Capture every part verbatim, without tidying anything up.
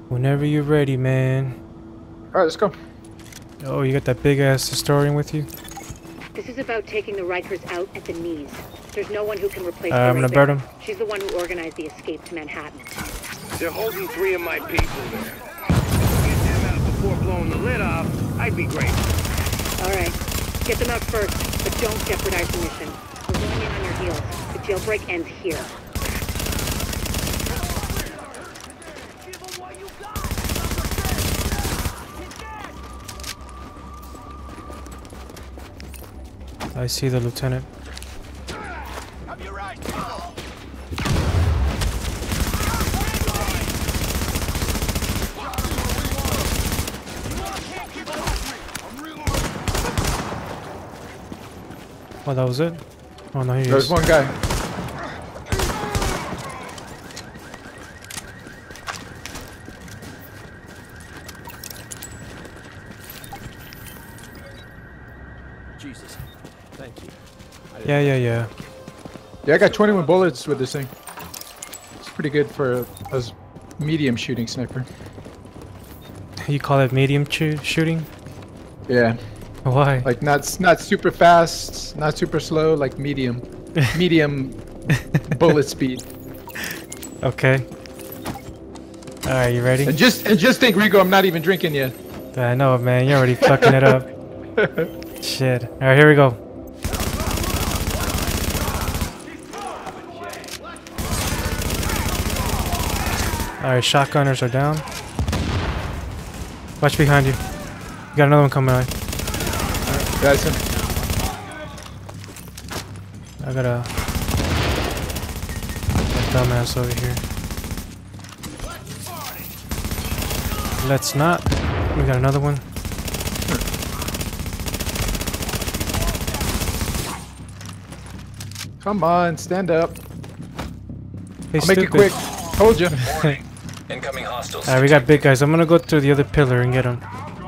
Whenever you're ready, man. Alright, let's go. Oh, you got that big ass historian with you? This is about taking the Rikers out at the knees. There's no one who can replace Uh, her I'm gonna right burn there. him. She's the one who organized the escape to Manhattan. They're holding three of my people there. If we get them out before blowing the lid off, I'd be grateful. All right, get them out first, but don't jeopardize the mission. We're going in on your heels. The jailbreak ends here. I see the lieutenant. Oh, that was it? Oh no, he There's is. one guy. Jesus. Thank you. Yeah, yeah, yeah. Yeah, I got twenty-one bullets with this thing. It's pretty good for a medium shooting sniper. You call it medium choo- shooting? Yeah, Why? like not not super fast, not super slow, like medium, medium bullet speed. Okay. Alright, you ready? And just and just think, Rico, I'm not even drinking yet. I know, man. You're already fucking it up. Shit. Alright, here we go. Alright, shotgunners are down. Watch behind you. You got another one coming on. That's him. I got a, a dumbass over here. Let's not. We got another one. Come on, stand up. Hey, I'll make it stupid. quick. Told you. Incoming hostiles. Alright, we got big guys. I'm gonna go through the other pillar and get them.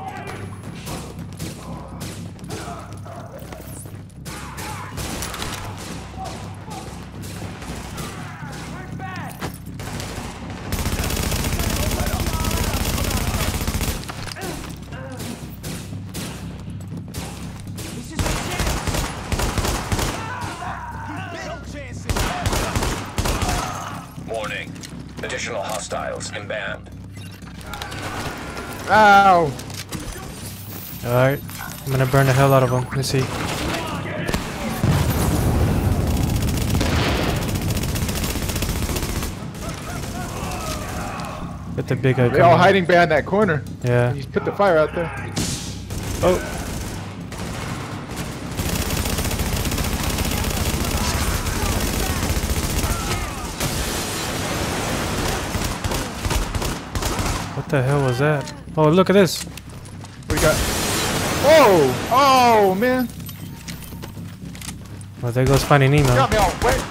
Warning. Additional hostiles inbound. Ow! Alright. I'm gonna burn the hell out of them. Let's see. Get the big guy They all coming. hiding behind that corner. Yeah. He's put the fire out there. Oh. What the hell was that? Oh, look at this. We got. Oh! Oh man! Well, there goes Finding Nemo. Got me all wet.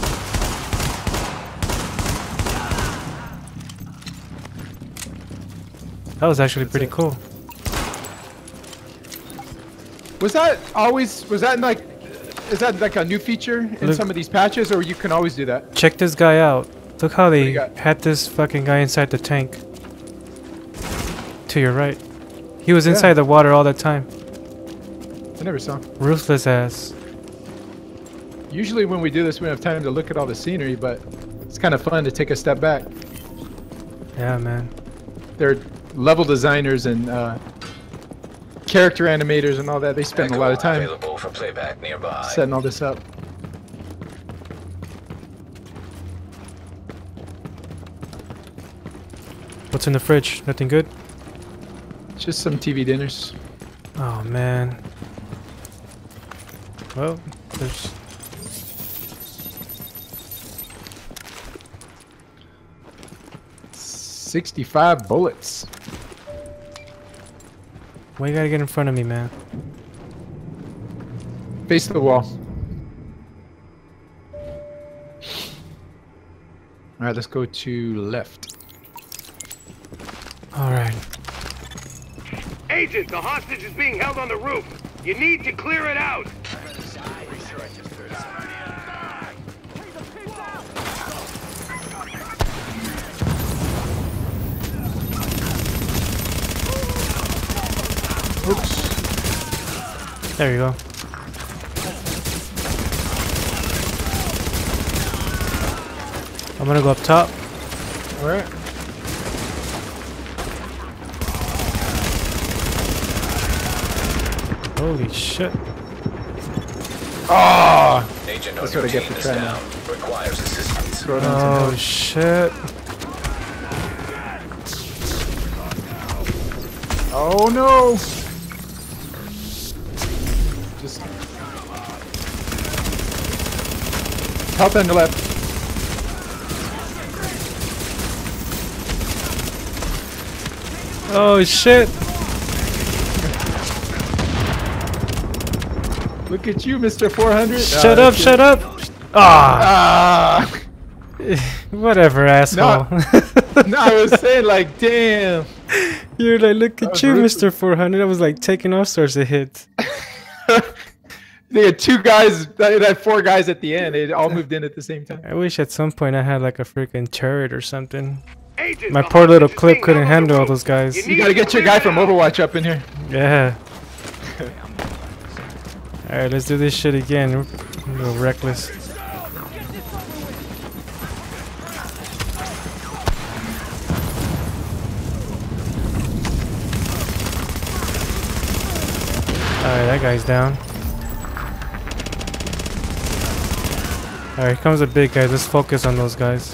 That was actually That's pretty it. cool. Was that always? Was that like? Is that like a new feature in Look- some of these patches, or you can always do that? Check this guy out. Look how do you they got? had this fucking guy inside the tank. To your right. He was Yeah. inside the water all the time. I never saw. Ruthless ass. Usually when we do this, we don't have time to look at all the scenery, but it's kind of fun to take a step back. Yeah, man. They're level designers and uh, character animators and all that. They spend a lot of Echo time available for playback nearby. setting all this up. What's in the fridge? Nothing good? Just some T V dinners. Oh, man. Well, there's... sixty-five bullets. Why you gotta get in front of me, man? Face the wall. Alright, let's go to left. Alright. Agent, the hostage is being held on the roof. You need to clear it out. Oops. There you go. I'm gonna go up top. All right. Holy shit. Ah! Agent on That's your what I get team for is trying down. Requires assistance. Throw down some Oh help. shit. Oh no! Just help on the left. Oh shit. Look at you, Mister four hundred. Shut Ah, up, that's shut it. up. Ah. Ah! Whatever, asshole. No, I was saying like, damn. You're like, look That at was you, ruthless. Mister four hundred. I was like taking all sorts of hits. They had two guys. They had four guys at the end. They all moved in at the same time. I wish at some point I had like a freaking turret or something. Agent, My the poor little hostage is clip being couldn't held on the handle all roof. those guys. You You need gotta to get your clear guy it from out. Overwatch up in here. Yeah. Alright, let's do this shit again. We're a little reckless. Alright, that guy's down. Alright, here comes the big guys. Let's focus on those guys.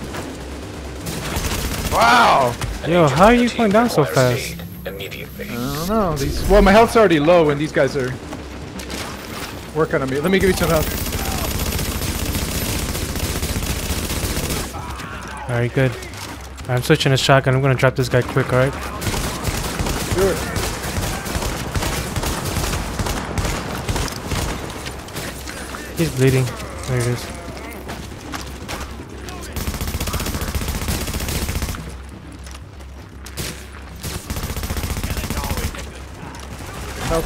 Wow. An Yo, agent how on are your you team going down so requires fast? aid immediately. I don't know. These. Well, my health's already low, and these guys are working on me. Let me give you some help. Alright, good. I'm switching to shotgun. I'm gonna drop this guy quick, alright? Sure. He's bleeding. There it is. Help.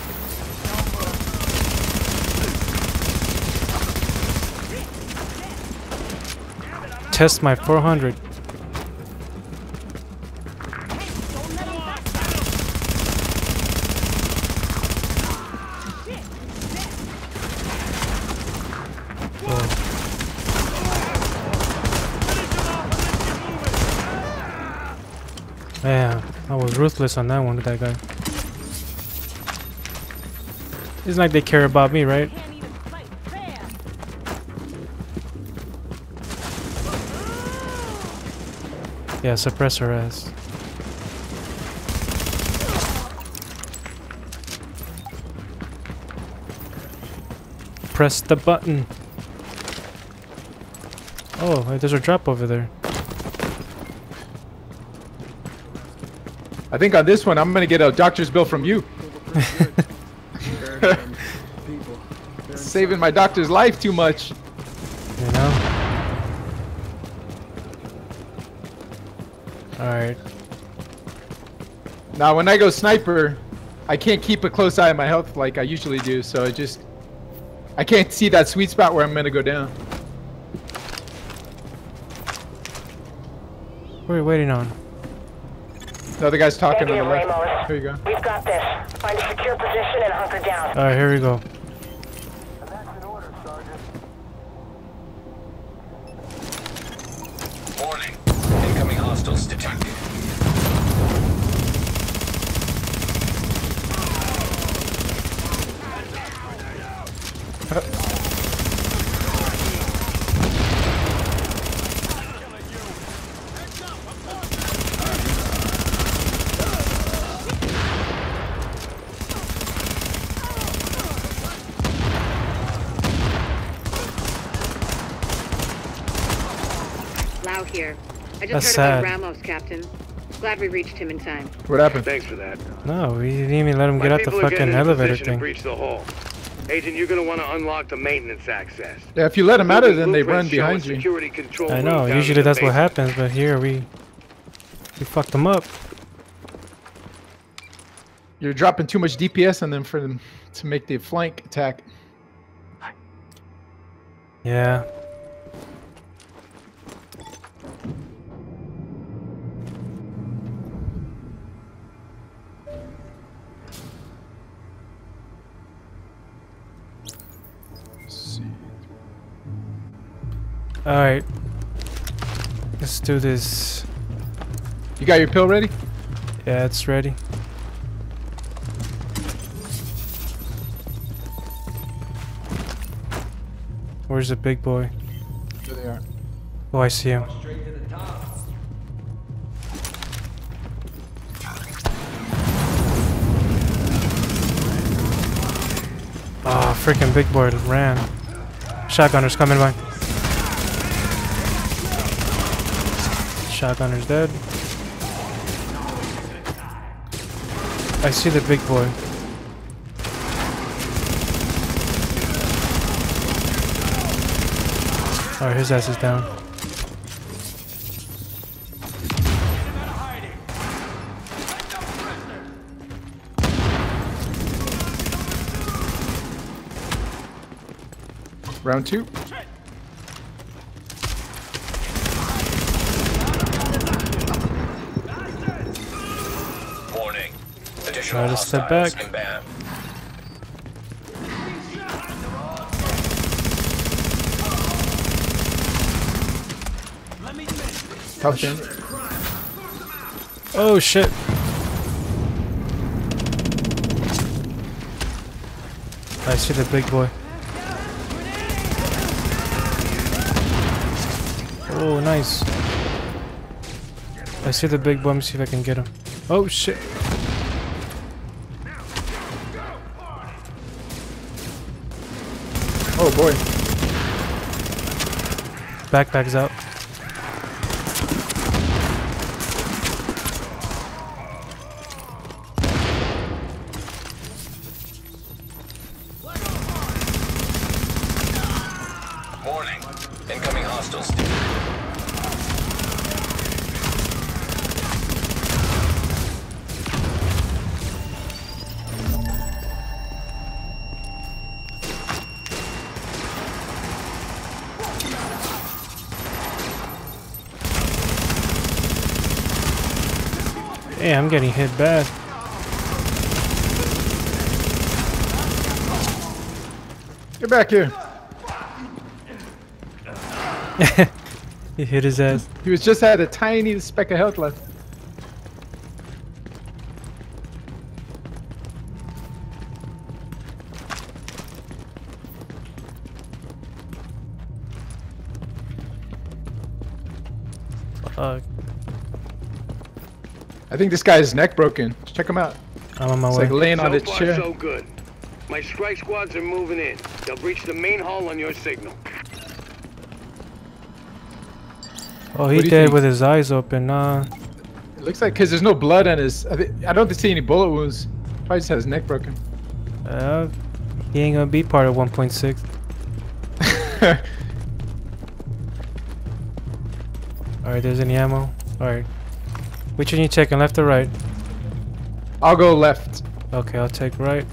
Test my four hundred. Man, I was ruthless on that one with that guy. It's like they care about me, right? Yeah, suppress her ass. Press the button. Oh, wait, there's a drop over there. I think on this one, I'm gonna get a doctor's bill from you. Saving my doctor's life too much. You know? Alright. Now, when I go sniper, I can't keep a close eye on my health like I usually do, so I just... I can't see that sweet spot where I'm gonna go down. What are you waiting on? The other guy's talking on the Negative, left. Ramos. Here you go. We've got this. Find a secure position and hunker down. Alright, here we go. Warning. Incoming hostiles detected. Lau here. I just That's heard sad. about Ramos, Captain. Glad we reached him in time. What happened? Thanks for that. No, we didn't even let him My get out the people are fucking getting in elevator position to thing. breach the hole. Agent, you're gonna want to unlock the maintenance access. Yeah, if you let them out of Building them, they run blueprints show a behind you. security control I room know, down usually in the that's what basement. happens, but here we... We fucked them up. You're dropping too much D P S on them for them to make the flank attack. Yeah. Alright. Let's do this. You got your pill ready? Yeah, it's ready. Where's the big boy? There they are. Oh, I see him. Oh, freaking big boy ran. Shotgunner's coming by. Shotgunner's dead. I see the big boy. Alright, his ass is down. Round two. Warning. Additional Try to step hostiles back. inbound. Top ten. Oh shit. I see the big boy. Oh, nice. I see the big boy. Let me see if I can get him. Oh shit. Oh boy. Backpack's out. Warning. Incoming hostiles. Hey, I'm getting hit bad. Get back here. He hit his ass. He was just had a tiny speck of health left. Fuck. I think this guy's neck broken. Check him out. I'm on my It's way. like laying on So its far, chair. so good. My strike squads are moving in. They'll breach the main hall on your signal. Oh, do he you dead think? with his eyes open. Nah. It looks like because there's no blood on his. I, thi- I don't see any bullet wounds. Probably just had his neck broken. Uh, he ain't gonna be part of one point six. Alright, there's any ammo? Alright. Which one you checking, left or right? I'll go left. Okay, I'll take right.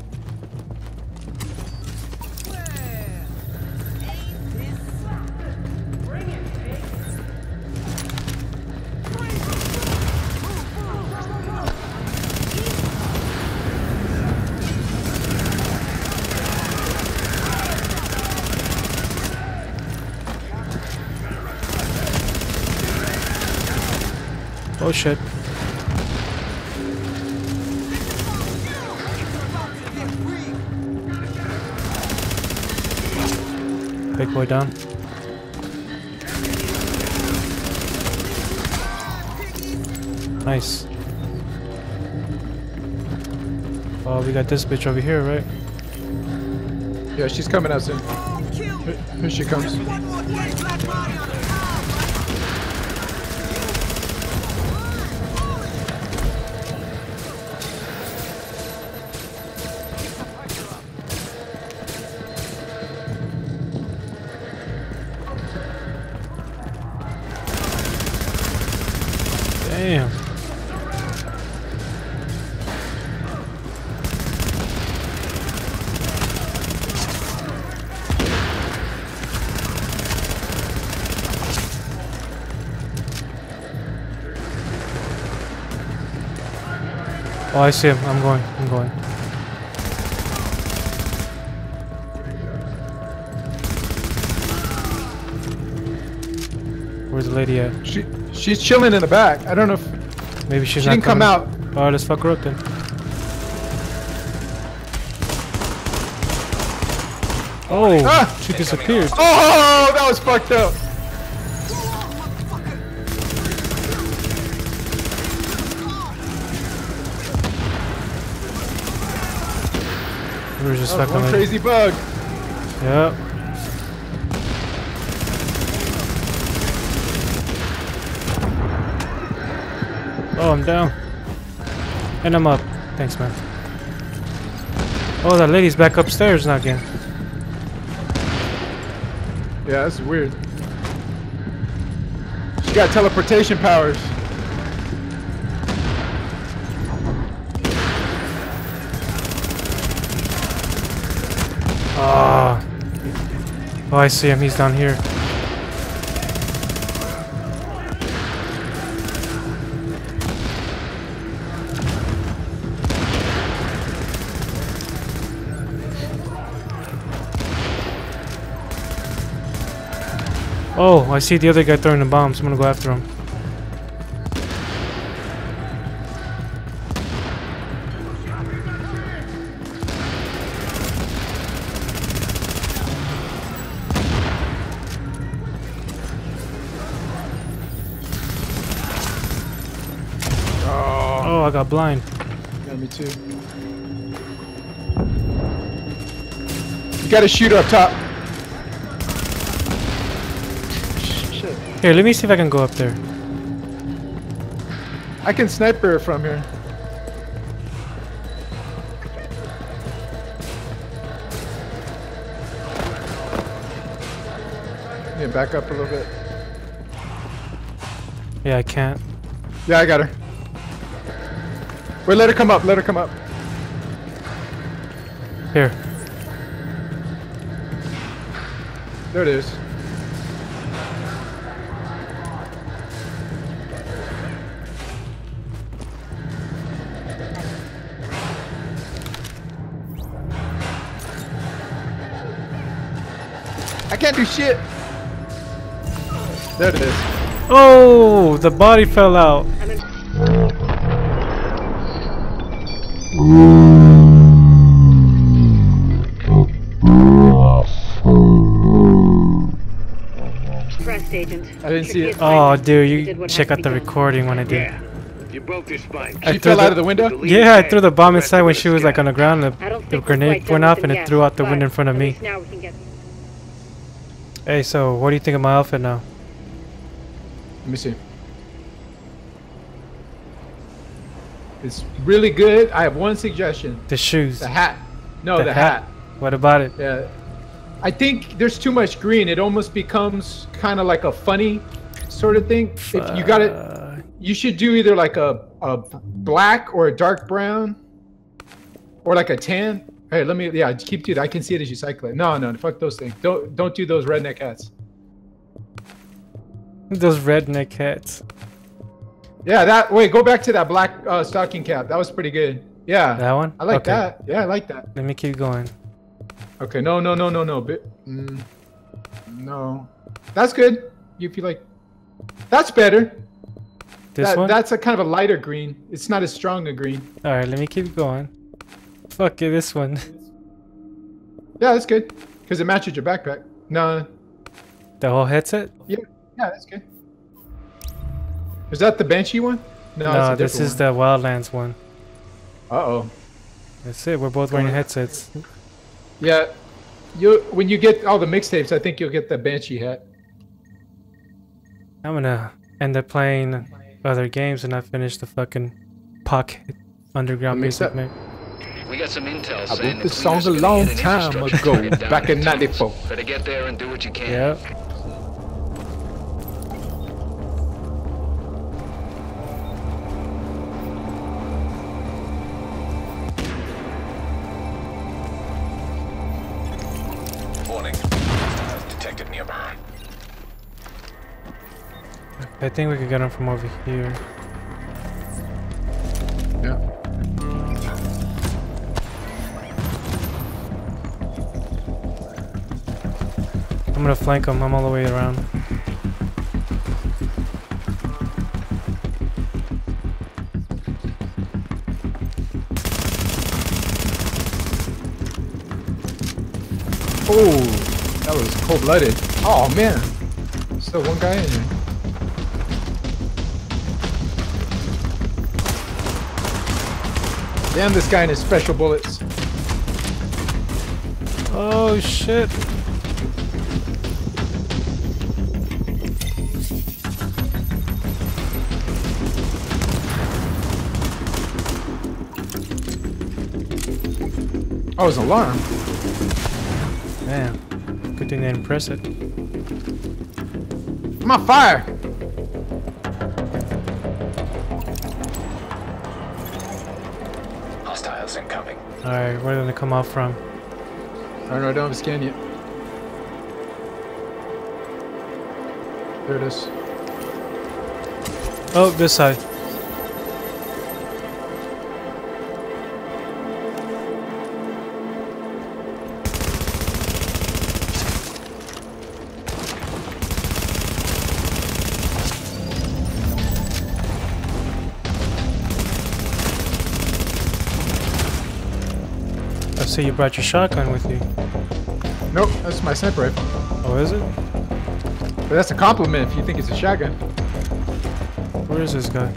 Oh shit. Big boy down. Nice. Oh, we got this bitch over here, right? Yeah, she's coming out soon. Here, here she comes. Damn. Oh, I see him. I'm going. I'm going. Where's the lady at? She she's chilling in the back. I don't know if Maybe she's she not didn't come coming. out. Alright, let's fuck her up then. Oh, Ah! she disappeared. Oh, that was fucked up. We were just That was fucking one with. crazy bug. Yep. Oh, I'm down. And I'm up. Thanks, man. Oh, that lady's back upstairs now again. Yeah, that's weird. She got teleportation powers. Ah. Oh, I see him. He's down here. Oh, I see the other guy throwing the bombs. I'm gonna go after him. Oh, I got blind. Yeah, me too. You gotta shoot her up top. Shit. Here, let me see if I can go up there. I can sniper her from here. Yeah, back up a little bit. Yeah, I can't. Yeah, I got her. Wait, let her come up. Let her come up. Here. There it is. I can't do shit. There it is. Oh, the body fell out. I'm in. Trust agent. I didn't see it. Oh, dude, did you what check had out to the be done. recording when I did. Yeah. You broke their spine. I She threw fell the- out of the window? Yeah, I threw the bomb inside when she was like on a the ground. I The, don't the think grenade went off and it threw out the window in front of me. Now we can get. Hey, so what do you think of my outfit now? Let me see. It's really good. I have one suggestion. The shoes. The hat. No, The the, hat. hat. What about it? Yeah. I think there's too much green. It almost becomes kind of like a funny sort of thing. If you got it, Uh, you should do either like a, a black or a dark brown or like a tan. Hey, let me, yeah, keep doing that. I can see it as you cycle it. No, no, fuck those things. Don't, don't do those redneck hats. those redneck hats. Yeah, that, wait, go back to that black uh, stocking cap. That was pretty good. Yeah. That one? I like Okay. that. Yeah, I like that. Let me keep going. Okay, no, no, no, no, no. Bi- mm, no. That's good. You feel like, that's better. This That- one? That's a kind of a lighter green. It's not as strong a green. Alright, let me keep going. Fuck it, this one. Yeah, that's good. Because it matches your backpack. No. The whole headset? Yeah, yeah, that's good. Is that the Banshee one? No, No, that's a this different is the Wildlands one. one. Uh-oh. That's it, we're both wearing headsets. Yeah. You when you get all the mixtapes, I think you'll get the Banshee hat. I'm gonna end up playing other games and not finish the fucking Pocket Underground Mix music, up. man. We got some intel I saying wrote the this song cleaners a are gonna long hit an time infrastructure ago, grid down back in the tunnels. ninety-four. Better get there and do what you can. Yep. Warning. Hostiles detected nearby. I think we could get them from over here. Yeah. I'm gonna flank them, I'm all the way around. Oh, that was cold-blooded. Oh man, still one guy in here. Damn, this guy and his special bullets. Oh shit. Oh, it's an alarm. Man, good thing they didn't press it. I'm on fire. Hostiles incoming. Alright, where did they come out from? I don't know, I don't have a scan yet. There it is. Oh, this side. I see you brought your shotgun with you. Nope, that's my sniper rifle. Oh, is it? But that's a compliment if you think it's a shotgun. Where is this guy?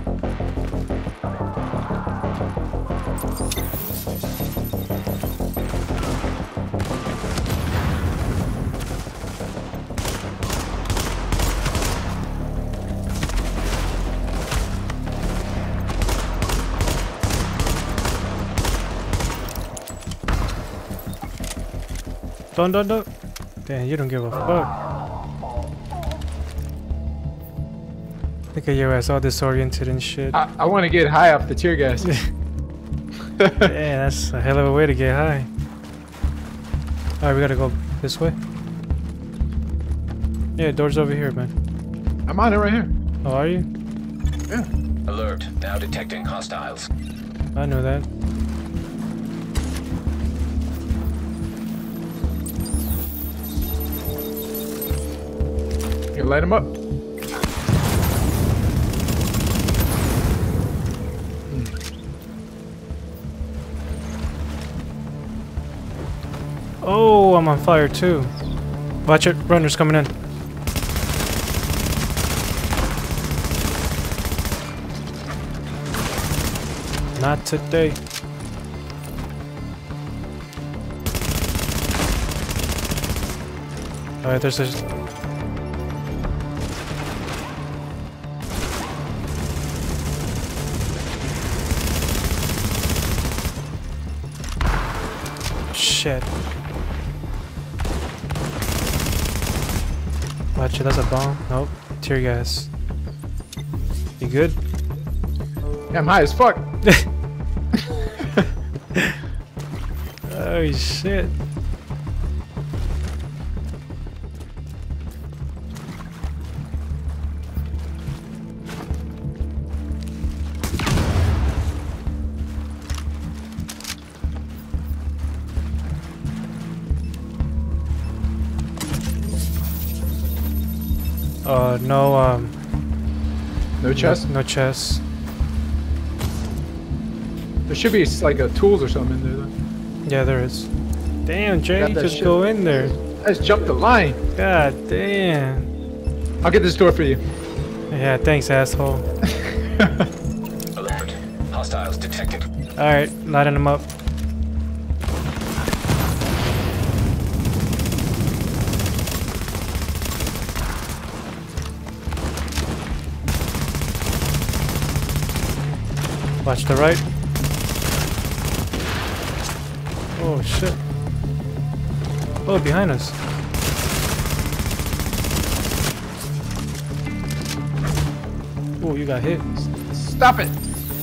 Don't, don't, don't. Damn, you don't give a fuck. Look at your ass all disoriented and shit. I, I want to get high off the tear gas. Yeah, that's a hell of a way to get high. Alright, we gotta go this way. Yeah, door's over here, man. I'm on it right here. Oh, are you? Yeah. Alert. Now detecting hostiles. I know that. You light them up. Oh, I'm on fire too. Watch it, runners coming in. Not today. Alright, there's this. Shit. Watch it, that's a bomb. Nope. Tear gas. You good? Yeah, I'm high as fuck. Oh shit. Uh, no, um... No chest? No, no chest. There should be like a tools or something in there though. Yeah, there is. Damn, Jay, Got that just shit. go in there. I just jumped the line. God damn. I'll get this door for you. Yeah, thanks, asshole. Alert. Hostiles detected. Alright, lighting them up. Watch the right. Oh shit. Oh, behind us. Oh, you got hit. Stop it.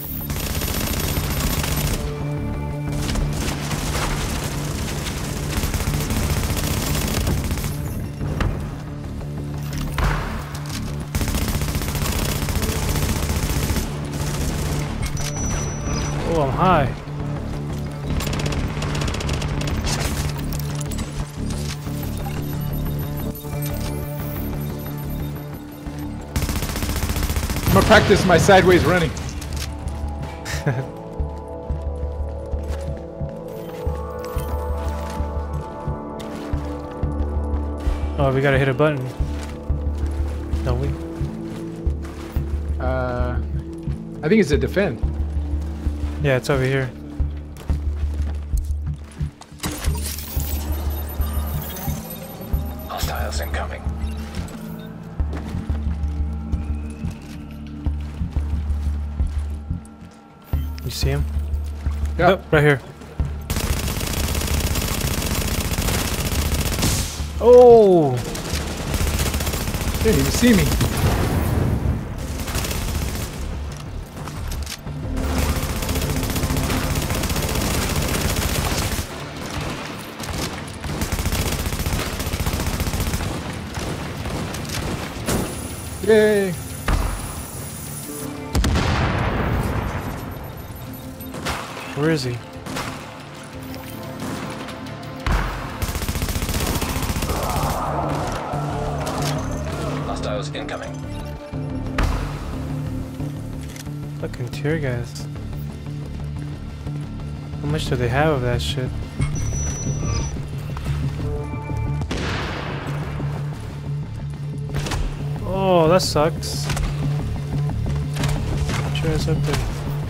Oh, I'm high. I'm gonna practice my sideways running. Oh, we gotta hit a button. Don't we? Uh, I think it's a defend. Yeah, it's over here. Hostiles incoming. You see him? Yeah. Oh, right here. Oh! Didn't even see me. Yay! Where is he? Hostiles incoming. Fucking tear gas. How much do they have of that shit? Oh, that sucks. Sure is up there.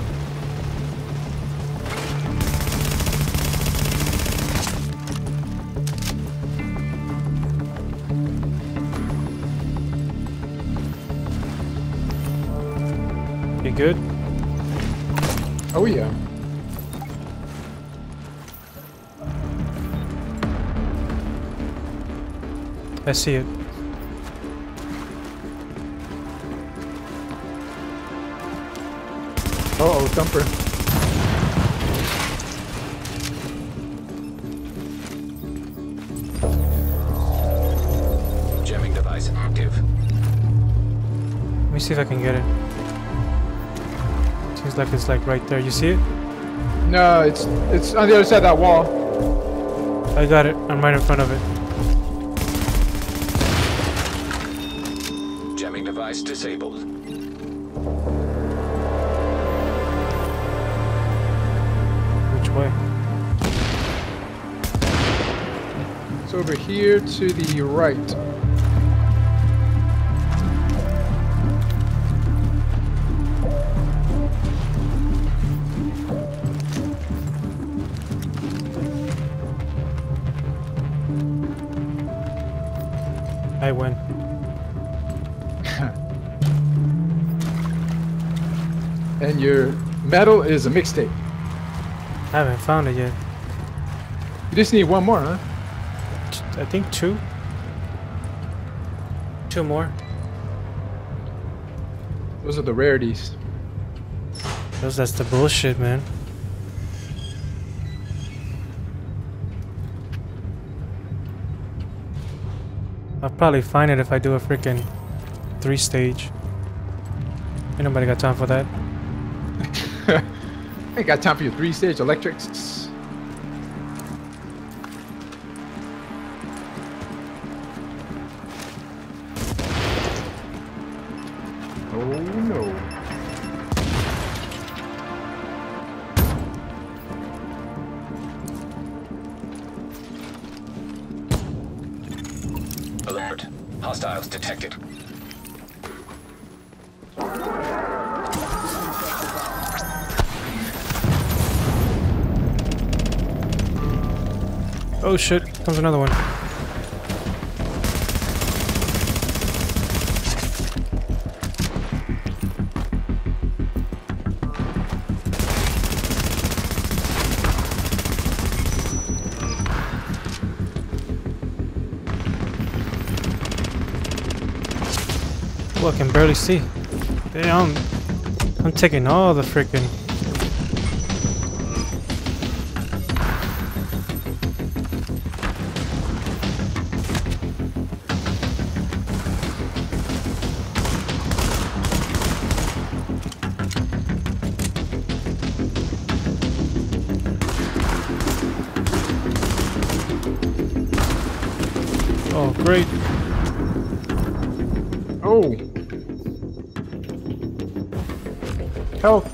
You good? Oh yeah. I see it. Uh oh, thumper. Jamming device active. Let me see if I can get it. Seems like it's like right there. You see it? No, it's it's on the other side of that wall. I got it. I'm right in front of it. Jamming device disabled. Which way? It's over here to the right. I win. And your medal is a mixtape. I haven't found it yet. You just need one more, huh? I think two. Two more. Those are the rarities. Those, that's the bullshit, man. I'll probably find it if I do a freaking three stage. Ain't nobody got time for that. I ain't got time for your three stage electrics. Oh no. Alert. Hostiles detected. Oh shit, comes another one. Oh, I can barely see. Damn, I'm taking all the freaking. Oh, great. Oh. Help.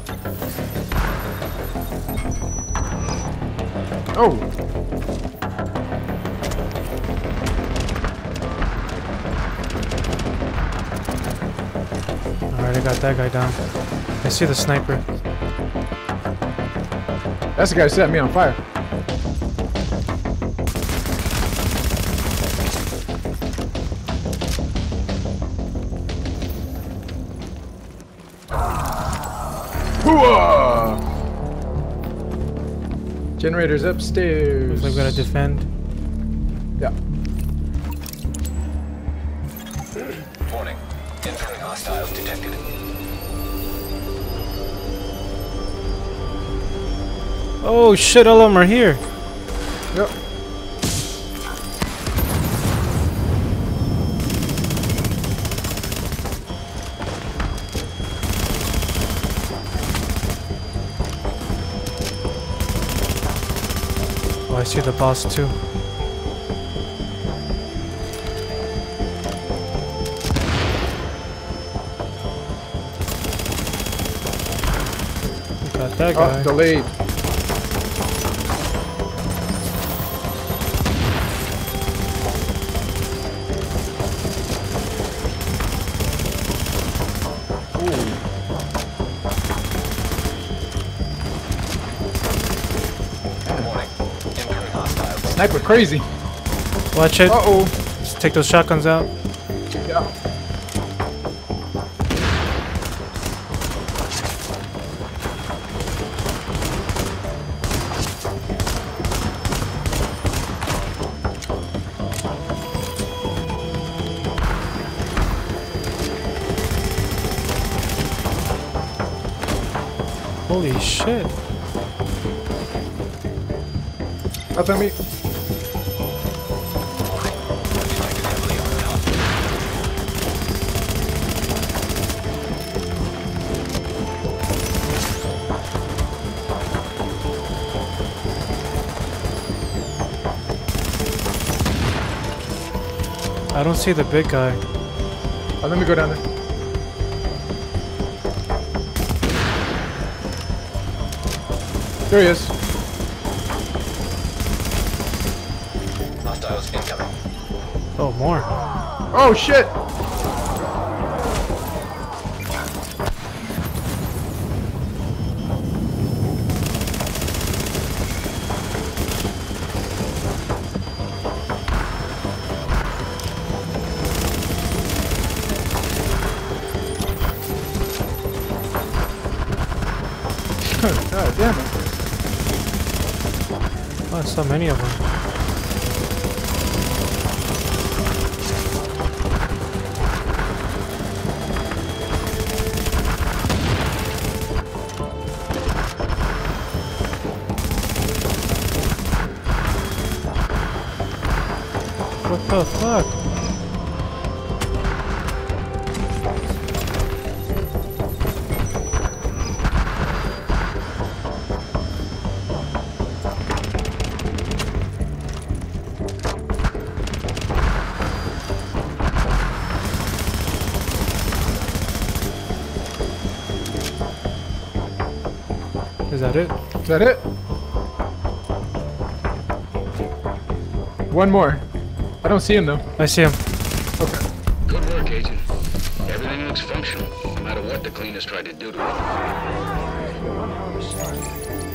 Oh. Alright, I got that guy down. I see the sniper. That's the guy who set me on fire. Hooah! Generators upstairs. Looks like we gotta defend. Yeah. Warning. Incoming hostiles detected. Oh shit, all of them are here. Yep. Oh, I see the boss too. Got that guy. Oh, delayed. Warning. Incoming hostiles. Sniper crazy. Watch it. Uh oh. Just take those shotguns out. Yeah. Holy shit. Up on me. Detected heavily on the top. I don't see the big guy. Oh, let me go down there. There he is. Hostiles incoming. Oh, more. Oh shit! God damn it. Oh, so many of them. What the fuck? Is that it? Is that it? One more. I don't see him though. I see him. Okay. Good work, Agent. Everything looks functional, no matter what the cleaners tried to do to it.